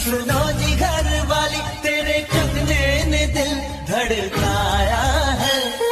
सुनो जी घर वाली, तेरे कंगने ने दिल धड़का